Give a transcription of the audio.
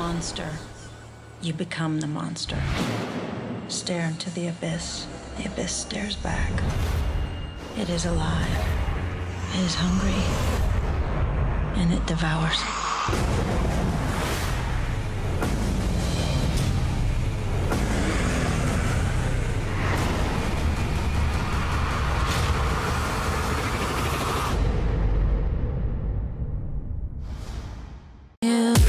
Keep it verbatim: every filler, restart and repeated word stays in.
monster. You become the monster. Stare into the abyss. The abyss stares back. It is alive. It is hungry. And it devours. Yeah.